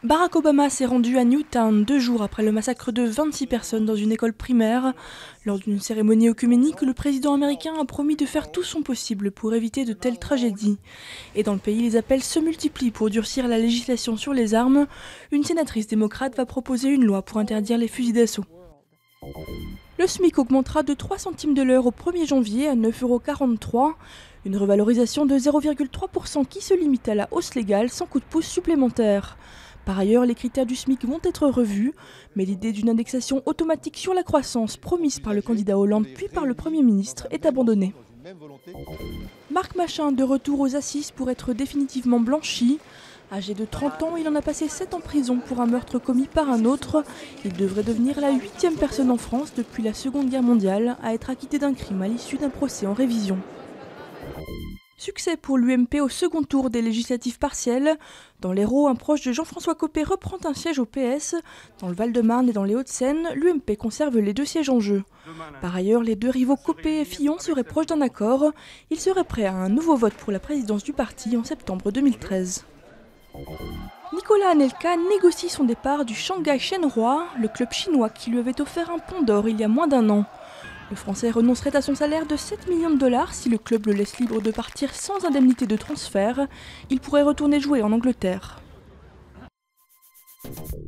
Barack Obama s'est rendu à Newtown 2 jours après le massacre de 26 personnes dans une école primaire. Lors d'une cérémonie œcuménique, le président américain a promis de faire tout son possible pour éviter de telles tragédies. Et dans le pays, les appels se multiplient pour durcir la législation sur les armes. Une sénatrice démocrate va proposer une loi pour interdire les fusils d'assaut. Le SMIC augmentera de 3 centimes de l'heure au 1er janvier à 9,43 €, une revalorisation de 0,3% qui se limite à la hausse légale sans coup de pouce supplémentaire. Par ailleurs, les critères du SMIC vont être revus, mais l'idée d'une indexation automatique sur la croissance promise par le candidat Hollande puis par le Premier ministre est abandonnée. Marc Machin, de retour aux assises pour être définitivement blanchi. Âgé de 30 ans, il en a passé 7 en prison pour un meurtre commis par un autre. Il devrait devenir la 8e personne en France depuis la Seconde Guerre mondiale à être acquitté d'un crime à l'issue d'un procès en révision. Succès pour l'UMP au second tour des législatives partielles. Dans l'Hérault, un proche de Jean-François Copé reprend un siège au PS. Dans le Val-de-Marne et dans les Hauts-de-Seine, l'UMP conserve les 2 sièges en jeu. Par ailleurs, les 2 rivaux Copé et Fillon seraient proches d'un accord. Ils seraient prêts à un nouveau vote pour la présidence du parti en septembre 2013. Nicolas Anelka négocie son départ du Shanghai Shenhua, le club chinois qui lui avait offert un pont d'or il y a moins d'un an. Le Français renoncerait à son salaire de 7 millions de dollars si le club le laisse libre de partir sans indemnité de transfert. Il pourrait retourner jouer en Angleterre.